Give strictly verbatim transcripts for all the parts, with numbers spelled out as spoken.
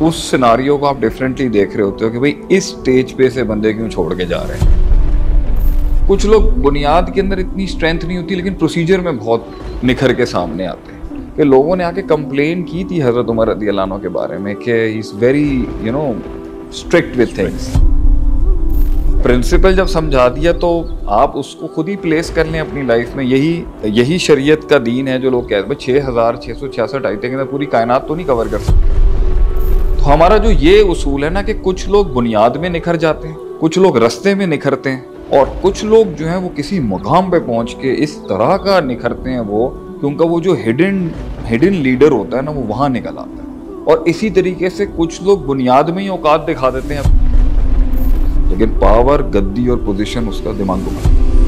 उस सिनारियो को आप डिफरेंटली देख रहे होते हो कि भाई इस स्टेज पे से बंदे क्यों छोड़ के जा रहे हैं। कुछ लोग बुनियाद के अंदर इतनी स्ट्रेंथ नहीं होती लेकिन प्रोसीजर में बहुत निखर के सामने आते हैं कि लोगों ने आके कंप्लेन की थी हजरत उमर रज़ी अल्लाह अन्हु के बारे में कि he is very you know strict with things. Principle जब समझा दिया तो आप उसको खुद ही प्लेस कर लें अपनी लाइफ में। यही यही शरीयत का दीन है जो लोग कहते हैं छः हज़ार छः सौ छियासठ आयतें के अंदर पूरी कायनात तो नहीं कवर कर सकते। तो हमारा जो ये उसूल है ना कि कुछ लोग बुनियाद में निखर जाते हैं, कुछ लोग रास्ते में निखरते हैं और कुछ लोग जो हैं वो किसी मकाम पे पहुंच के इस तरह का निखरते हैं वो कि उनका वो जो हिडन हिडन लीडर होता है ना वो वहाँ निकल आता है। और इसी तरीके से कुछ लोग बुनियाद में ही औकात दिखा देते हैं लेकिन पावर, गद्दी और पोजीशन उसका दिमाग घुमा।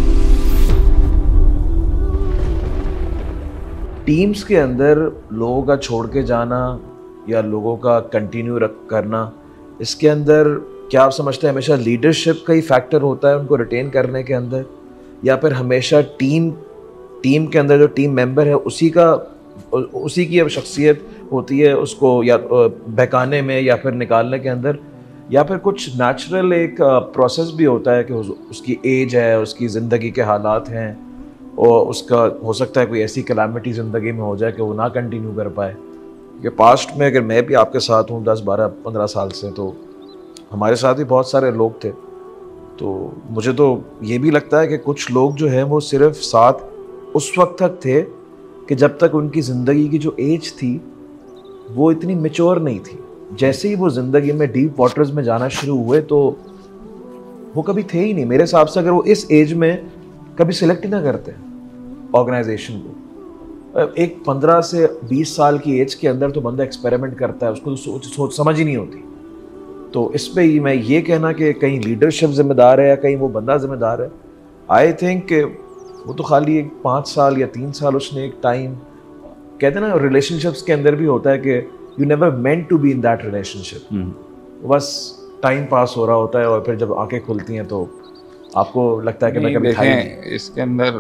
टीम्स के अंदर लोगों का छोड़ के जाना या लोगों का कंटिन्यू रख करना, इसके अंदर क्या आप समझते हैं हमेशा लीडरशिप का ही फैक्टर होता है उनको रिटेन करने के अंदर, या फिर हमेशा टीम टीम के अंदर जो टीम मेंबर है उसी का उसी की अब शख्सियत होती है उसको या बहकाने में या फिर निकालने के अंदर, या फिर कुछ नेचुरल एक प्रोसेस भी होता है कि उसकी एज है, उसकी ज़िंदगी के हालात हैं और उसका हो सकता है कोई ऐसी कलामिटी ज़िंदगी में हो जाए कि वो ना कंटिन्यू कर पाए। कि पास्ट में अगर मैं भी आपके साथ हूँ दस बारह पंद्रह साल से, तो हमारे साथ भी बहुत सारे लोग थे। तो मुझे तो ये भी लगता है कि कुछ लोग जो हैं वो सिर्फ साथ उस वक्त तक थे कि जब तक उनकी ज़िंदगी की जो एज थी वो इतनी मैच्योर नहीं थी। जैसे ही वो ज़िंदगी में डीप वाटर्स में जाना शुरू हुए तो वो कभी थे ही नहीं। मेरे हिसाब से अगर वो इस एज में कभी सिलेक्ट ही ना करते ऑर्गेनाइजेशन को, एक पंद्रह से बीस साल की एज के अंदर तो बंदा एक्सपेरिमेंट करता है, उसको तो सोच सोच समझ ही नहीं होती। तो इस पे ही मैं ये कहना कि कहीं लीडरशिप जिम्मेदार है या कहीं वो बंदा जिम्मेदार है, आई थिंक वो तो खाली एक पाँच साल या तीन साल उसने एक टाइम, कहते हैं ना रिलेशनशिप्स के अंदर भी होता है कि you never meant to be in that relationship, बस टाइम पास हो रहा होता है और फिर जब आंखें खुलती हैं तो आपको लगता है कि मैं कभी था ही नहीं। इसके अंदर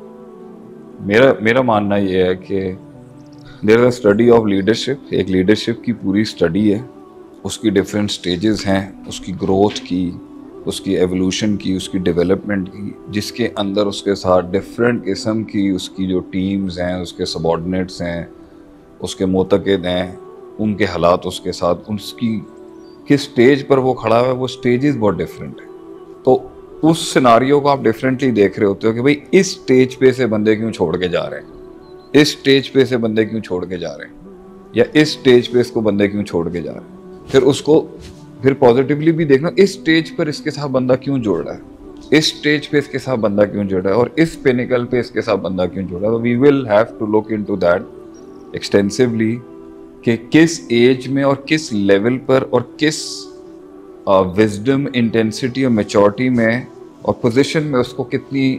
मेरा मेरा मानना ये है कि there is a study of leadership. एक लीडरशिप की पूरी स्टडी है, उसकी डिफरेंट स्टेजेस हैं, उसकी ग्रोथ की, उसकी एवोल्यूशन की, उसकी डेवलपमेंट की, जिसके अंदर उसके साथ डिफरेंट किस्म की उसकी जो टीम्स हैं, उसके सबॉर्डिनेट्स हैं, उसके मोतक़िद हैं, उनके हालात उसके साथ, उसकी किस स्टेज पर वो खड़ा है, वो स्टेजेस बहुत डिफरेंट है। तो उस सिनारियो को आप डिफरेंटली देख रहे होते हो कि भाई इस स्टेज पे से बंदे क्यों छोड़ के जा रहे हैं, इस स्टेज पे से बंदे क्यों छोड़ के जा रहे हैं, या इस स्टेज पे इसको बंदे क्यों छोड़ के जा रहे हैं। फिर उसको फिर पॉजिटिवली भी देखना, इस स्टेज पर इसके साथ बंदा क्यों जुड़ रहा है, इस स्टेज पे इसके साथ बंदा क्यों जुड़ रहा है और इस पिनिकल पे इसके साथ बंदा क्यों जुड़ रहा है। तो we will have to look into that extensively कि किस एज में और किस लेवल पर और किस विजडम, इंटेंसिटी और मैच्योरिटी में और पोजीशन में उसको कितनी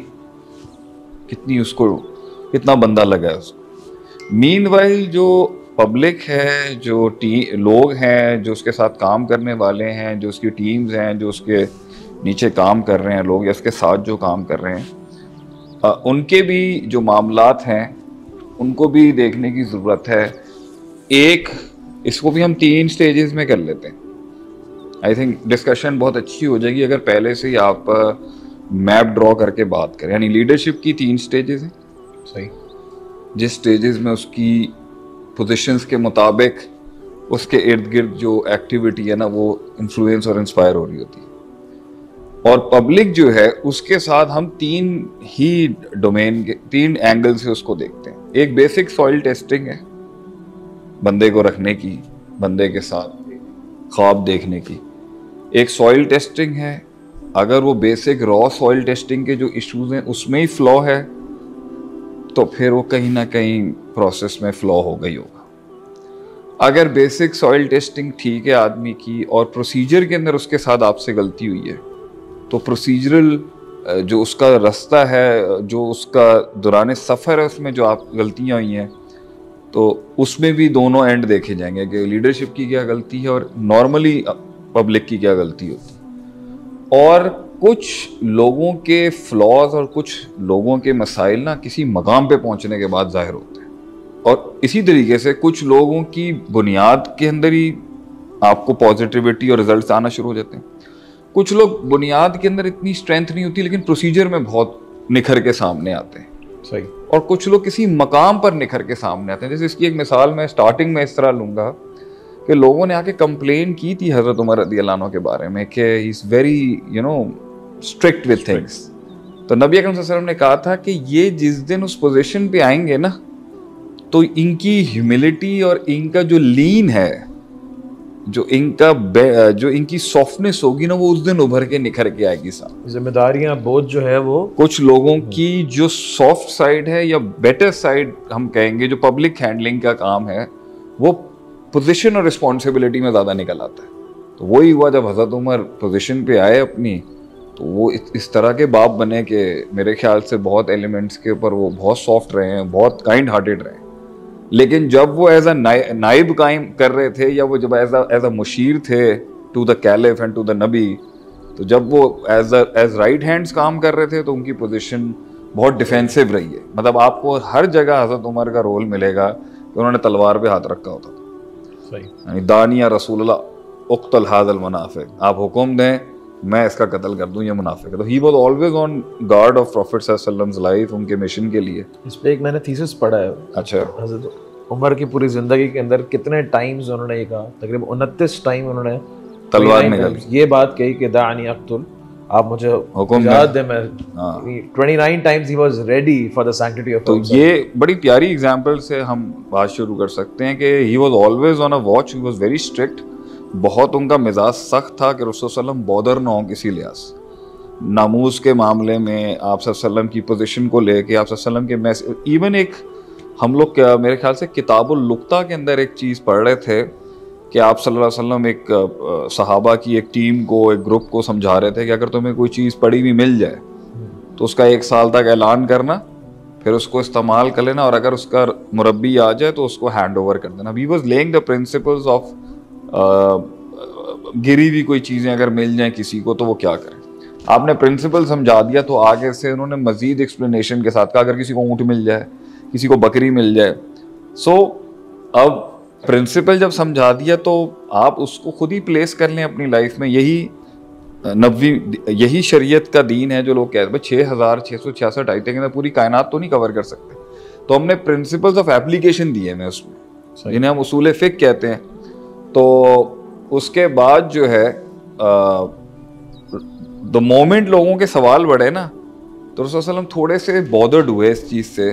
कितनी उसको कितना बंदा लगा है उसको। मीनवाइल जो पब्लिक है, जो टी लोग हैं जो उसके साथ काम करने वाले हैं, जो उसकी टीम्स हैं, जो उसके नीचे काम कर रहे हैं लोग या उसके साथ जो काम कर रहे हैं, आ, उनके भी जो मामलात हैं उनको भी देखने की ज़रूरत है। एक इसको भी हम तीन स्टेजेस में कर लेते हैं। आई थिंक डिस्कशन बहुत अच्छी हो जाएगी अगर पहले से ही आप मैप ड्रॉ करके बात करें। यानी लीडरशिप की तीन स्टेजेस हैं, सही, जिस स्टेजेस में उसकी पोजीशंस के मुताबिक उसके इर्द गिर्द जो एक्टिविटी है ना वो इन्फ्लुएंस और इंस्पायर हो रही होती है। और पब्लिक जो है उसके साथ हम तीन ही डोमेन के तीन एंगल से उसको देखते हैं। एक बेसिक सॉइल टेस्टिंग है, बंदे को रखने की, बंदे के साथ ख्वाब देखने की। एक सॉइल टेस्टिंग है, अगर वो बेसिक रॉ सॉइल टेस्टिंग के जो इश्यूज हैं उसमें ही फ्लॉ है तो फिर वो कहीं ना कहीं प्रोसेस में फ्लॉ हो गई होगा। अगर बेसिक सॉइल टेस्टिंग ठीक है आदमी की और प्रोसीजर के अंदर उसके साथ आपसे गलती हुई है तो प्रोसीजरल जो उसका रास्ता है, जो उसका दौरान सफ़र है, उसमें जो आप गलतियाँ हुई हैं तो उसमें भी दोनों एंड देखे जाएंगे कि लीडरशिप की क्या गलती है और नॉर्मली पब्लिक की क्या गलती होती है। और कुछ लोगों के फ्लॉज और कुछ लोगों के मसाइल ना किसी मकाम पे पहुंचने के बाद जाहिर होते हैं और इसी तरीके से कुछ लोगों की बुनियाद के अंदर ही आपको पॉजिटिविटी और रिजल्ट्स आना शुरू हो जाते हैं। कुछ लोग बुनियाद के अंदर इतनी स्ट्रेंथ नहीं होती लेकिन प्रोसीजर में बहुत निखर के सामने आते हैं। सही। और कुछ लोग किसी मकाम पर निखर के सामने आते हैं। जैसे इसकी एक मिसाल मैं स्टार्टिंग में इस तरह लूंगा कि लोगों ने आके कंप्लेन की थी हजरत उमर रज़ी अल्लाह अन्हु के बारे में कि he is very you know strict with things. तो नबी अकरम सल्लल्लाहु अलैहि वसल्लम ने कहा था कि ये जिस दिन उस पोजीशन पे आएंगे ना, तो इनकी ह्यूमिलिटी और इनका जो लीन है, जो इनका जो इनकी सॉफ्टनेस होगी ना, वो उस दिन उभर के निखर के आएगी। साहब जिम्मेदारियां बोझ जो है वो कुछ लोगों की जो सॉफ्ट साइड है या बेटर साइड हम कहेंगे, जो पब्लिक हैंडलिंग का काम है, वो पोजीशन और रिस्पॉन्सिबिलिटी में ज़्यादा निकल आता है। तो वही हुआ जब हज़रत उमर पोजीशन पे आए अपनी, तो वो इस तरह के बाप बने कि मेरे ख्याल से बहुत एलिमेंट्स के ऊपर वो बहुत सॉफ्ट रहे हैं, बहुत काइंड हार्टेड रहे हैं। लेकिन जब वो एज अ नाइब कायम कर रहे थे, या वो जब एज अ एज अ मुशीर थे to the caliph and to the नबी, तो जब वो as a as right hands काम कर रहे थे, तो उनकी पोजीशन बहुत डिफेंसिव रही है। मतलब आपको हर जगह हज़रत उमर का रोल मिलेगा कि उन्होंने तलवार पे हाथ रखा होता। सही। दानिया रसूलुल्लाह उक्तल हाज़ल मुनाफिक, आप हुक्म दें मैं इसका कत्ल कर दूं, ये मुनाफिक है। तो he was always on guard of prophet सल्लल्लाहु अलैहि वसल्लम लाइफ, उनके मिशन के लिए। इस पे एक मैंने थीसिस पढ़ा है। अच्छा। हज़रत उमर की पूरी जिंदगी के अंदर कितने टाइम्स उन्होंने ये कहा, तकरीबन उनतीस टाइम उन्होंने तलवार निकाली, ये बात कही कि दानी अक्तुल, आप मुझे हुक्म दें मैं। उनतीस times he was ready for the sanctity of. तो ये बड़ी प्यारी एग्जांपल से हम बात शुरू कर सकते हैं कि he was always on a watch, he was very strict. बहुत उनका मिजाज सख्त था कि रसूल सल्लल्लाहु अलैहि वसल्लम बॉदर ना हो किसी लिहाज, नामूस के मामले में, आप सल्लल्लाहु अलैहि वसल्लम की पोजीशन को लेके, आप सल्लल्लाहु अलैहि वसल्लम के मैसेज। इवन एक हम लोग क्या मेरे ख्याल से किताबुल लुक्ता के अंदर एक चीज़ पढ़ रहे थे कि आप सल्लल्लाहु अलैहि वसल्लम एक सहाबा की एक टीम को, एक ग्रुप को समझा रहे थे कि अगर तुम्हें कोई चीज़ पड़ी हुई मिल जाए तो उसका एक साल तक ऐलान करना, फिर उसको इस्तेमाल कर लेना, और अगर उसका मुरब्बी आ जाए तो उसको हैंड ओवर कर देना। We was laying the principles of गिरी हुई कोई चीज़ें अगर मिल जाएं किसी को तो वो क्या करें। आपने प्रिंसिपल समझा दिया, तो आगे से उन्होंने मजीद एक्सप्लेनेशन के साथ कहा अगर किसी को ऊँट मिल जाए, किसी को बकरी मिल जाए। सो so, अब प्रिंसिपल जब समझा दिया तो आप उसको खुद ही प्लेस कर लें अपनी लाइफ में। यही नबवी, यही शरीयत का दीन है जो लोग कहते हैं छः हज़ार छः सौ छियासठ आयतें के अंदर पूरी कायनात तो नहीं कवर कर सकते। तो हमने प्रिंसिपल्स ऑफ एप्लीकेशन दिए हैं उसमें, जिन्हें हम उसूल फ़िक़्ह कहते हैं। तो उसके बाद जो है द मोमेंट लोगों के सवाल बढ़े ना, तो रसूल सल्लल्लाहु अलैहि वसल्लम थोड़े से बॉदर्ड हुए इस चीज़ से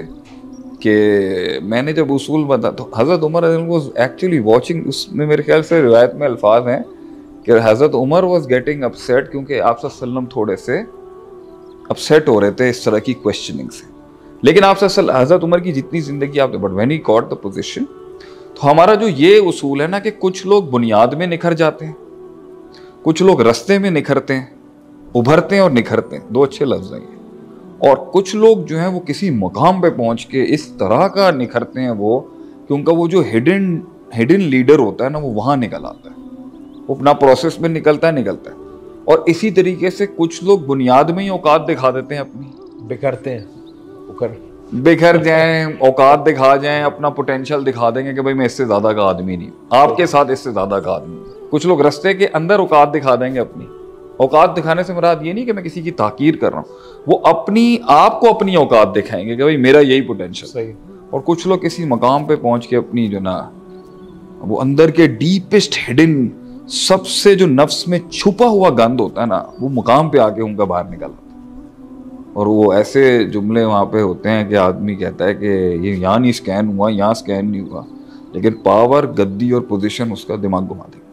कि मैंने जब उसूल बता, तो हज़रत उमर वाज एक्चुअली वाचिंग। उसमें मेरे ख्याल से रिवायत में अल्फाज हैं कि हज़रत उमर वाज गेटिंग अपसेट, क्योंकि आप सल्लल्लाहु अलैहि वसल्लम थोड़े से अपसेट हो रहे थे इस तरह की क्वेश्चनिंग से। लेकिन आप हज़रत उमर की जितनी ज़िंदगी आपने, but when he got the position, तो हमारा जो ये उसूल है ना कि कुछ लोग बुनियाद में निखर जाते हैं, कुछ लोग रास्ते में निखरते हैं, उभरते हैं और निखरते हैं, दो अच्छे लफ्ज़ हैं ये। और कुछ लोग जो हैं वो किसी मकाम पे पहुंच के इस तरह का निखरते हैं वो, कि उनका वो जो हिडन हिडन लीडर होता है ना, वो वहाँ निकल आता है, वो अपना प्रोसेस में निकलता है निकलता है और इसी तरीके से कुछ लोग बुनियाद में ही औकात दिखा देते हैं अपनी, बिखरते हैं, उकर बिखर जाएं, औकात दिखा जाएं, अपना पोटेंशियल दिखा देंगे कि भाई मैं इससे ज़्यादा का आदमी नहीं, आपके साथ इससे ज़्यादा का आदमी। कुछ लोग रास्ते के अंदर औकात दिखा देंगे अपनी। औकात दिखाने से मुराद ये नहीं कि मैं किसी की ताकीर कर रहा हूँ, वो अपनी आप को अपनी औकात दिखाएंगे कि भाई मेरा यही पोटेंशियल। और कुछ लोग किसी मकाम पे पहुंच के अपनी जो ना वो अंदर के डीपेस्ट हिडन, सबसे जो नफ्स में छुपा हुआ गंद होता है ना, वो मुकाम पे आके उनका बाहर निकल आता है। और वो ऐसे जुमले वहाँ पे होते हैं कि आदमी कहता है कि ये यहाँ नहीं स्कैन हुआ, यहाँ स्कैन नहीं हुआ, लेकिन पावर, गद्दी और पोजीशन उसका दिमाग घुमा देगी।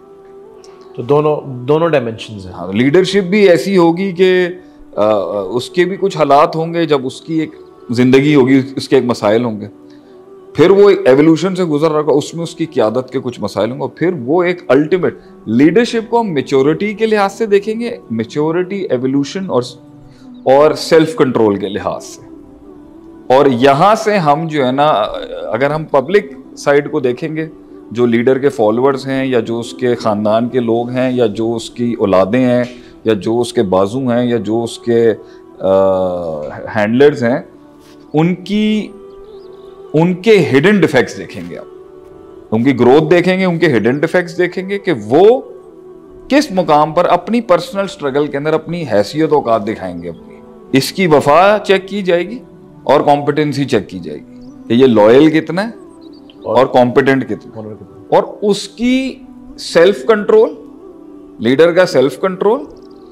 तो दोनों दोनों डायमेंशंस हैं। हाँ, लीडरशिप भी ऐसी होगी कि उसके भी कुछ हालात होंगे, जब उसकी एक ज़िंदगी होगी, उसके एक मसाइल होंगे, फिर वो एक एवोल्यूशन से गुजर रहा होगा, उसमें उसकी क़यादत के कुछ मसाइल होंगे, फिर वो एक अल्टीमेट लीडरशिप को हम मेच्योरिटी के लिहाज से देखेंगे, मेच्योरिटी, एवोल्यूशन और और सेल्फ कंट्रोल के लिहाज से। और यहाँ से हम जो है ना, अगर हम पब्लिक साइड को देखेंगे, जो लीडर के फॉलोअर्स हैं या जो उसके ख़ानदान के लोग हैं या जो उसकी औलादें हैं या जो उसके बाजू हैं या जो उसके हैंडलर्स हैं, उनकी उनके हिडन डिफेक्ट्स देखेंगे आप उनकी ग्रोथ देखेंगे, उनके हिडन डिफेक्ट्स देखेंगे कि वो किस मुकाम पर अपनी पर्सनल स्ट्रगल के अंदर अपनी हैसियत औकात दिखाएंगे अपनी। इसकी वफा चेक की जाएगी और कॉम्पिटेंसी चेक की जाएगी कि ये लॉयल कितना है और कॉम्पिटेंट कितना है, और उसकी सेल्फ कंट्रोल, लीडर का self control,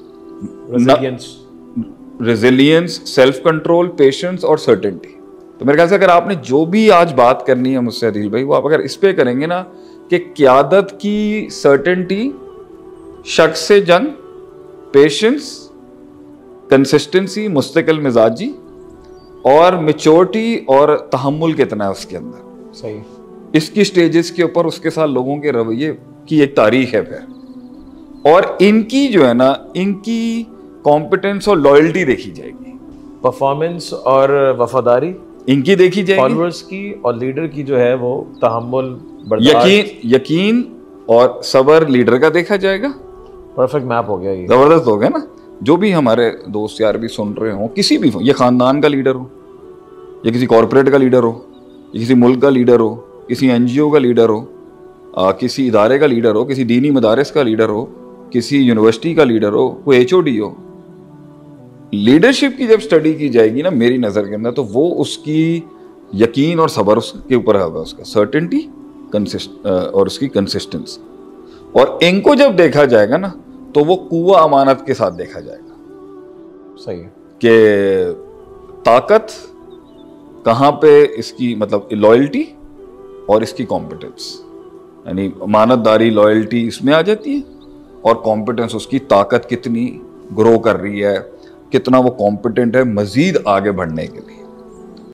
resilience, self control, patience और सर्टेनिटी। तो मेरे ख्याल से अगर आपने जो भी आज बात करनी है मुझसे अदील भाई, वो आप अगर इस पे करेंगे ना कि क़यादत की सर्टेनिटी, शख्स से जंग, पेशेंस, कंसिस्टेंसी, मुस्तकिल मिजाजी और मेच्योरिटी और तहम्मुल कितना है उसके अंदर, सही, इसकी स्टेजेस के ऊपर उसके साथ लोगों के रवैये की एक तारीख है फिर। और इनकी जो है ना, इनकी कॉम्पिटेंस और लॉयल्टी देखी जाएगी, परफॉर्मेंस और वफादारी इनकी देखी जाएगी, फॉलोअर्स की और लीडर की जो है वो तहम्मुल, यकीन यकीन और सबर लीडर का देखा जाएगा। परफेक्ट मैप हो गया ये, जबरदस्त हो गया ना। जो भी हमारे दोस्त यार भी सुन रहे हो, किसी भी, ये खानदान का लीडर हो, या किसी कॉरपोरेट का लीडर हो, या किसी मुल्क का लीडर हो, किसी एनजीओ का लीडर हो, आ, किसी इदारे का लीडर हो, किसी दीनी मदारिस का लीडर हो, किसी यूनिवर्सिटी का लीडर हो, कोई एच ओ डी हो, लीडरशिप की जब स्टडी की जाएगी ना मेरी नज़र के अंदर, तो वो उसकी यकीन और सबर उसके ऊपर होगा, उसका सर्टेनिटी, कंसिस्ट और उसकी कंसिस्टेंसी। और इनको जब देखा जाएगा ना, तो वो कुव्वा अमानत के साथ देखा जाएगा। सही है कि ताकत कहाँ पे इसकी, मतलब लॉयल्टी और इसकी कॉम्पिटेंस, यानी अमानतदारी, लॉयल्टी इसमें आ जाती है, और कॉम्पिटेंस उसकी ताकत कितनी ग्रो कर रही है, कितना वो कॉम्पिटेंट है मजीद आगे बढ़ने के लिए।